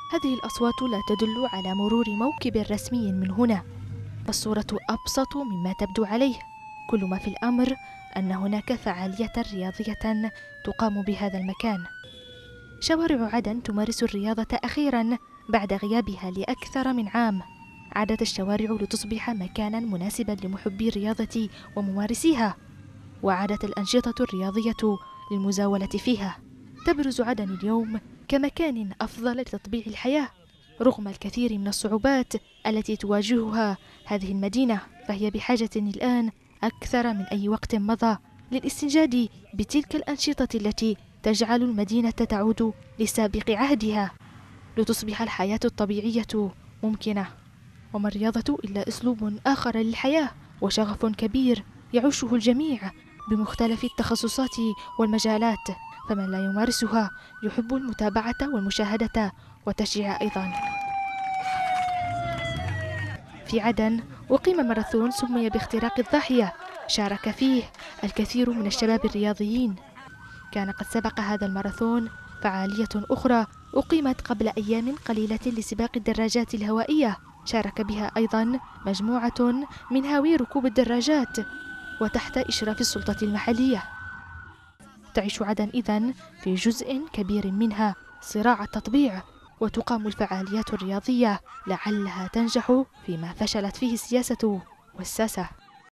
هذه الأصوات لا تدل على مرور موكب رسمي من هنا، فالصورة أبسط مما تبدو عليه. كل ما في الأمر أن هناك فعالية رياضية تقام بهذا المكان. شوارع عدن تمارس الرياضة أخيرا بعد غيابها لأكثر من عام. عادت الشوارع لتصبح مكانا مناسبا لمحبي الرياضة وممارسيها، وعادت الأنشطة الرياضية للمزاولة فيها. تبرز عدن اليوم كمكان أفضل لتطبيع الحياة رغم الكثير من الصعوبات التي تواجهها هذه المدينة، فهي بحاجة الآن أكثر من أي وقت مضى للاستنجاد بتلك الأنشطة التي تجعل المدينة تعود لسابق عهدها لتصبح الحياة الطبيعية ممكنة. وما الرياضة إلا أسلوب آخر للحياة وشغف كبير يعيشه الجميع بمختلف التخصصات والمجالات، فمن لا يمارسها يحب المتابعة والمشاهدة والتشجيع أيضا. في عدن أقيم ماراثون سمي باختراق الضاحية، شارك فيه الكثير من الشباب الرياضيين. كان قد سبق هذا الماراثون فعالية أخرى أقيمت قبل أيام قليلة لسباق الدراجات الهوائية، شارك بها أيضا مجموعة من هاوي ركوب الدراجات وتحت إشراف السلطة المحلية. تعيش عدن إذن في جزء كبير منها صراع التطبيع، وتقام الفعاليات الرياضية لعلها تنجح فيما فشلت فيه السياسة والساسة.